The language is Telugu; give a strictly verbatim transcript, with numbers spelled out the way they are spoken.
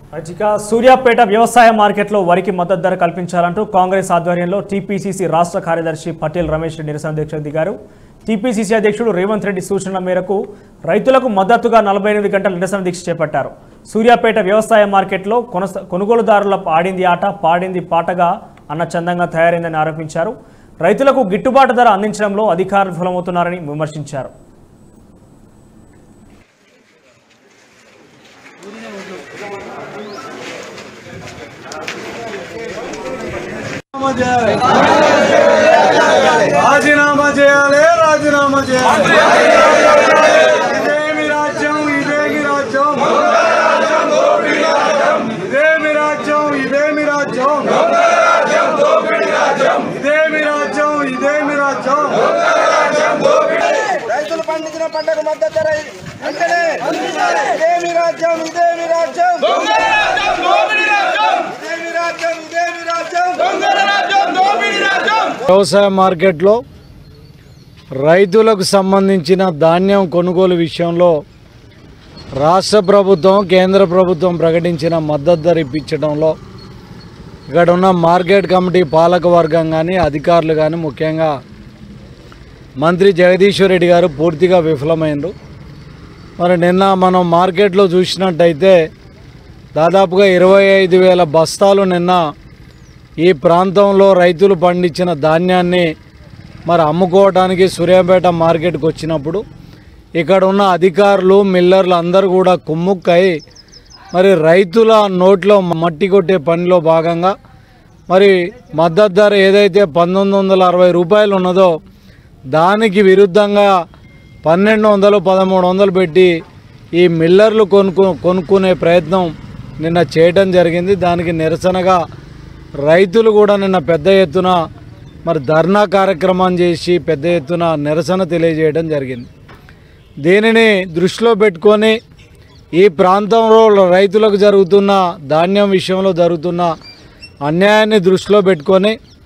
ఇక సూర్యాపేట వ్యవసాయ మార్కెట్లో వరికి మద్దతు ధర కల్పించాలంటూ కాంగ్రెస్ ఆధ్వర్యంలో టీపీసీసీ రాష్ట్ర కార్యదర్శి పటేల్ రమేష్ రెడ్డి నిరసన దీక్ష దిగారు. టీపీసీసీ అధ్యక్షుడు రేవంత్ రెడ్డి సూచనల మేరకు రైతులకు మద్దతుగా నలభై ఎనిమిది గంటల నిరసన దీక్ష చేపట్టారు. సూర్యాపేట వ్యవసాయ మార్కెట్లో కొనుగోలుదారుల ఆడింది ఆట పాడింది పాటగా అన్న చందంగా తయారైందని ఆరోపించారు. రైతులకు గిట్టుబాటు ధర అందించడంలో అధికారులు విఫలమవుతున్నారని విమర్శించారు. రాజీనామా చేయాలి రాజీనామా చేయాలి ఇదేమి రాజ్యం ఇదేమి రాజ్యం ఇదేమి రాజ్యం ఇదేమి రాజ్యం ఇదేమి రాజ్యం ఇదేమి రాజ్యం రైతులు పండించిన పంటకు మద్దతు ధర వెంటనే ఇదేమి రాజ్యం ఇదేమి రాజ్యం ఇదేమి రాజ్యం ఇదేమి రాజ్యం వ్యవసాయ మార్కెట్లో రైతులకు సంబంధించిన ధాన్యం కొనుగోలు విషయంలో రాష్ట్ర ప్రభుత్వం కేంద్ర ప్రభుత్వం ప్రకటించిన మద్దతు ధర ఇప్పించడంలో ఇక్కడ ఉన్న మార్కెట్ కమిటీ పాలక వర్గం కానీ అధికారులు కానీ ముఖ్యంగా మంత్రి జగదీశ్వర్ రెడ్డి గారు పూర్తిగా విఫలమైనరు. మరి నిన్న మనం మార్కెట్లో చూసినట్టయితే దాదాపుగా ఇరవై ఐదు వేల బస్తాలు నిన్న ఈ ప్రాంతంలో రైతులు పండించిన ధాన్యాన్ని మరి అమ్ముకోవడానికి సూర్యాపేట మార్కెట్కి వచ్చినప్పుడు ఇక్కడ ఉన్న అధికారులు మిల్లర్లు అందరూ కూడా కుమ్ముక్కై మరి రైతుల నోట్లో మట్టి కొట్టే పనిలో భాగంగా మరి మద్దతు ధర ఏదైతే పంతొమ్మిది వందల అరవై రూపాయలు ఉన్నదో దానికి విరుద్ధంగా పన్నెండు వందలు పదమూడు వందలు పెట్టి ఈ మిల్లర్లు కొనుక్కు కొనుక్కునే ప్రయత్నం నిన్న చేయడం జరిగింది. దానికి నిరసనగా రైతులు కూడా నిన్న పెద్ద ఎత్తున మరి ధర్నా కార్యక్రమం చేసి పెద్ద ఎత్తున నిరసన తెలియజేయడం జరిగింది. దీనిని దృష్టిలో పెట్టుకొని ఈ ప్రాంతంలో రైతులకు జరుగుతున్న ధాన్యం విషయంలో జరుగుతున్న అన్యాయాన్ని దృష్టిలో పెట్టుకొని